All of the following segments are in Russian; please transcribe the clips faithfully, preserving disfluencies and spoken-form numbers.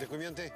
Документы?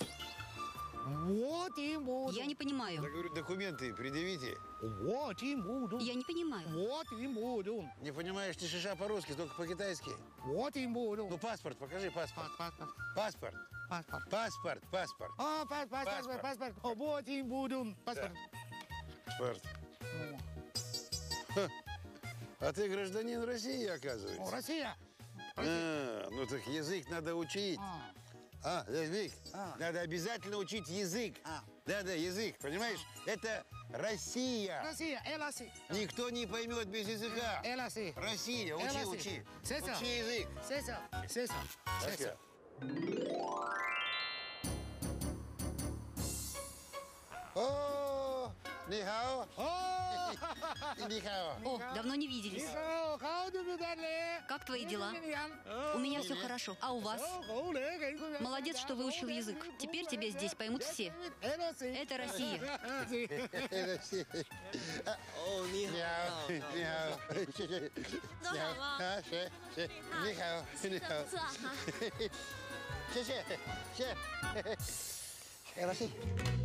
Вот и буду. Я не понимаю. Я говорю, документы предъявите. Вот и буду. Я не понимаю. Вот и буду. Не понимаешь ни шиша по-русски, только по-китайски. Вот и буду. Ну, паспорт, покажи паспорт. Паспорт. Паспорт. Паспорт. Паспорт, паспорт. А, паспорт, паспорт, паспорт. О, вот и буду. Паспорт. Паспорт. Ха. А ты гражданин России, О, оказывается? Россия. А, ну так язык надо учить. А. А, язык. А. Надо обязательно учить язык. А. Да-да, язык, понимаешь? Это Россия. Россия, Эласи. Никто не поймет без языка. Эласи. Россия, учи, Эласи. учи. Сеса. Учи язык. Сеса. Сеса. Сеса. О, нихао. О, Нихао. О, давно не виделись. Нихао, хао, дубидали. Как твои дела? У меня все хорошо. А у вас? Молодец, что выучил язык. Теперь тебя здесь поймут все. Это Россия. О, нихао. Нихао. Нихао. Нихао. Нихао. 谢谢，谢谢。哎，老师。